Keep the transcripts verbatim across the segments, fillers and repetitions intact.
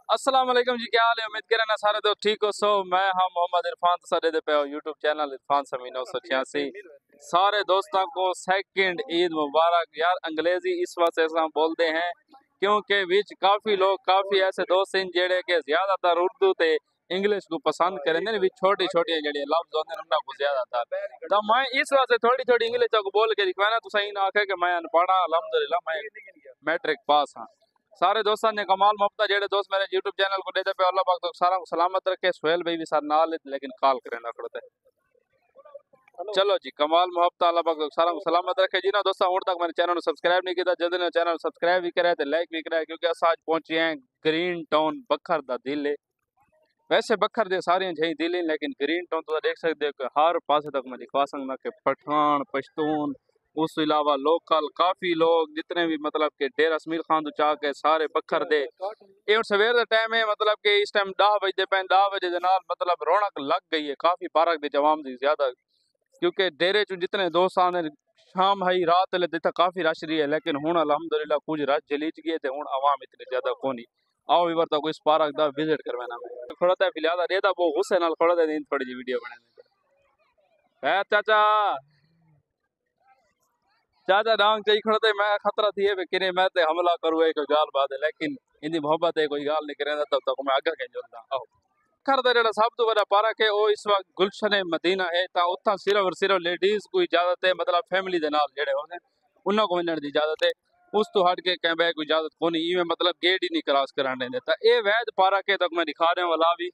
अस्सलाम वालेकुम जी, क्या हाल है? उम्मीद करना सारे दोस्त ठीक हो। सो मैं हाँ मोहम्मद इरफान सारे दे पे यूट्यूब चैनल इरफान समी नौ सौ छियासी। सारे दोस्तों को सेकंड ईद मुबारक। यार अंग्रेजी इस वजह से हम बोलते हैं क्योंकि विच काफी लोग काफी ऐसे दोस्त हैं जेड़े के ज्यादातर उर्दू ते इंग्लिश को पसंद करें भी छोटी छोटी जड़ी लफ्ज होते हैं उन्हें को ज्यादातर। तो मैं इस वजह से थोड़ी थोड़ी इंग्लिश को बोल के दिखवाना तो सही ना आखे कि मैं अनपढ़ा अल्हम्दुलिल्लाह मैं मैट्रिक पास हाँ। सारे दोस्तों ने कमाल मोहब्बत जेड़े दोस्त मेरे यूट्यूब चैनल को देते पे अल्लाह पाक तो सारा सलामत रखे। सुहेल भाई भी साथ नाल लेकिन कॉल करें ना करते। चलो जी कमाल मोहब्बत अल्लाह पाक तो सारा सलामत रखे जी ना दोस्तों। हुण तक मेरे चैनल को सब्सक्राइब नहीं किया जल्दी ने चैनल सब्सक्राइब भी करे ते लाइक भी करे क्योंकि अस आज पहुंचे हैं ग्रीन टाउन बखर दा दिल है। वैसे बखर दे सारे जही दिल है लेकिन ग्रीन टाउन तो देख सकते हो कि हर पासे तक मैं दिखवा सकता कि पठान पश्तून उस अलावा लोकल काफी लोग जितने भी मतलब के डेरा समीर खान तो चाह के सारे बखर दे ये सवेर का टाइम है मतलब कि इस टाइम दस बजे पे दस बजे के नाल मतलब रौनक लग गई है काफी पार्क दे जवाम दी ज्यादा क्योंकि डेरे चो जितने दोस्त आने शाम है रात ले दिता काफी रश रही है लेकिन हुण अल्हम्दुलिल्लाह कुछ रश जलीच गए थे। हुण आवाम इतनी ज्यादा कोनी आओ भी वर्ता कोई इस पार्क दा विजिट करवाना मैं थोड़ा ता फिलहाल रेदा वो गुस्से नाल थोड़ा दा दिन थोड़ी जी वीडियो बनाने है चाचा चाचा डांग चाहिए खड़ा थे मैं खतरा थी है कि मैं ते हमला करूँ एक गाल बात है लेकिन इंदी मोहब्बत है कोई गाल नहीं करे तब तक मैं आगे के चलता आओ खर दा जेड़ा सब तो बड़ा पार्क है वो इस वक्त गुलशन मदीना है ता उथा सिर्फ और सिर्फ लेडीज को इजाजत है मतलब फैमिली दे नाल जेड़े होने उन्हां को वणन दी इजाजत है। उस तो हट के कैंबे कोई इजाजत कोनी इवें मतलब गेट ही नहीं क्रॉस कराने देता। ये वैद पार्क है तक मैं दिखा रहा हूं वाला भी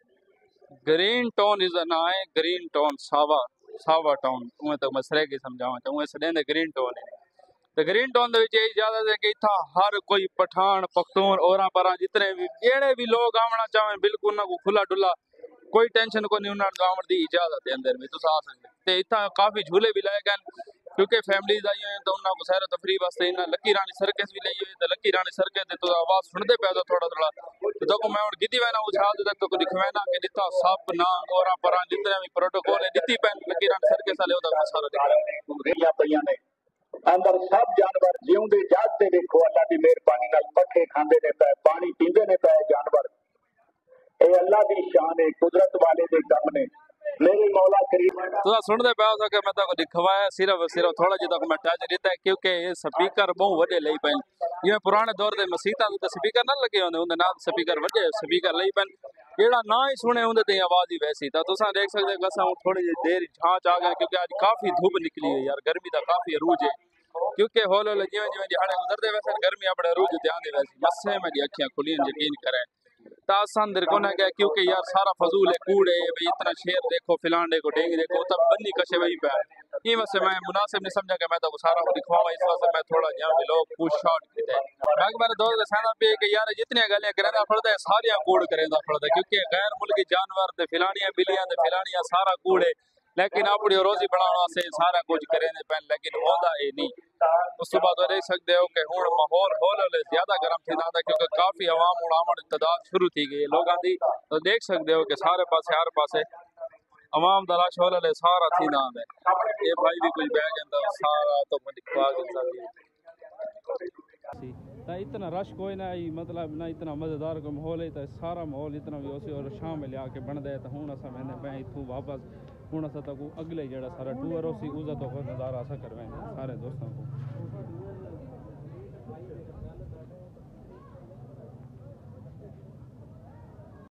ग्रीन टाउन इज अ ना है ग्रीन टाउन सावा सावा टाउन उमें तक मैं सरे की समझावां तो उमें सदे ग्रीन टाउन है। तो ग्रीन टाउन दे विच इजाजत है कि इथा हर कोई पठान पख्तून औरा परा जितने भी जेड़े भी लोग आवना चाहें बिल्कुल ना को खुला डुला कोई टेंशन को नहीं उन्होंने आवन दी इजाजत है अंदर में तुस आ सकते ते इथा काफी झूले भी लाए गए क्योंकि फैमिलीज आई हैं तो उन्होंने को सैर तफरी वास्ते इन्हें लकी रानी सर्कस भी लाई हुई तो लकी रानी सर्कस दे तो आवाज सुनते पे तो थोड़ा थोड़ा तो को मैं गिद्दी वैना उछाल तक तो दिखवाना कि दिता सब ना औरा परा जितने भी प्रोटोकॉल है दित्ती पैन लकी रानी सर्कस वाले ओदा सारा दिखवाना अंदर सब जानवर जीवते जागते देखो अल्लाह की मेहरबानी नाल पखे खांदे ने पे पानी पींदे ने पे जानवर ए अल्लाह की शान है कुदरत वाले दे काम ने मेरे मौला करीम तो सुनदे पे हो कि मैं तो दिखवाया सिर्फ सिर्फ थोड़ा जिहा तक मैं टच दिता है क्योंकि ये स्पीकर बहुत वड्डे लई पैन ये पुराने दौर दे मसीतां ते स्पीकर ना लगे होंदे उनदे नाल स्पीकर वड्डे स्पीकर लई पैन जेड़ा ना ही सुने उनदे ते आवाज ही वैसी तो तुसां देख सकदे हो असां थोड़ी जी देर छांच आ गए क्योंकि आज काफी धूप निकली है यार गर्मी दा काफी अरूज है क्योंकि होल होल जिवें जिवें दिहाड़े गुजरते वैसे गर्मी अपने अरूज ते आंदे वैसी मस्से में दी अखियां खुलियां यकीन करें तासन दिल को ना गया क्योंकि यार सारा फजूल है कूड़े भाई इतना शेर देखो फिलांडे को डेंग देखो तब बंदी कशे वही पे ये वैसे मैं मुनासिब नहीं समझा कि मैं तो सारा को दिखवाऊं इस वजह मैं थोड़ा यहाँ भी लोग पुश शॉट किते बाकी मेरे दोस्त का कहना भी है कि यार जितनी गलियां करेंदा पड़ता है सारियां कूड़ करेंदा पड़ता है क्योंकि गैर मुल्की जानवर ते फिलानियां बिलियां ते फिलानियां सारा कूड़े लेकिन अपनी रोजी बनाने वास्ते सारा कुछ करेंदे पैन लेकिन होता है नहीं। उस बाद देख सकते हो कि हुण माहौल होल होले ज्यादा गर्म थी था क्योंकि काफी अवाम हुण आमण तादाद शुरू थी गई लोगों की तो देख सकते हो कि सारे पासे हर पासे अवाम दा रश होल होले सारा थी ना ये भाई भी कुछ बह गया सारा तो दिखवा तो इतना रश कोई ना मतलब ना इतना मज़ेदार को माहौल है तो सारा माहौल इतना भी उसी और शाम में लिया के बन दे तो हूँ अस मैंने मैं इतों वापस हूँ अस तक अगले जरा सारा टूर उसी उसका तो नज़ारा अस करवाएंगे सारे दोस्तों को।